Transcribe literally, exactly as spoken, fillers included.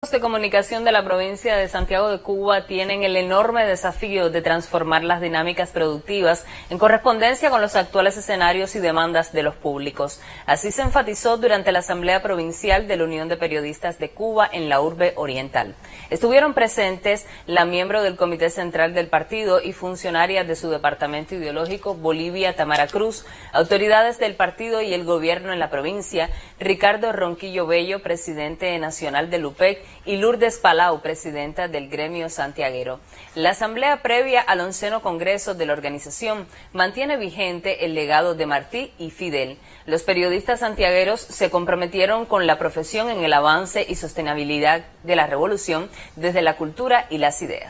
De comunicación de la provincia de Santiago de Cuba tienen el enorme desafío de transformar las dinámicas productivas en correspondencia con los actuales escenarios y demandas de los públicos. Así se enfatizó durante la Asamblea Provincial de la Unión de Periodistas de Cuba en la urbe oriental. Estuvieron presentes la miembro del Comité Central del partido y funcionarias de su departamento ideológico, Bolivia Tamara Cruz, autoridades del partido y el gobierno en la provincia, Ricardo Ronquillo Bello, presidente nacional del U P E C, y Lourdes Palau, presidenta del gremio santiaguero. La asamblea previa al onceno congreso de la organización mantiene vigente el legado de Martí y Fidel. Los periodistas santiagueros se comprometieron con la profesión en el avance y sostenibilidad de la revolución desde la cultura y las ideas.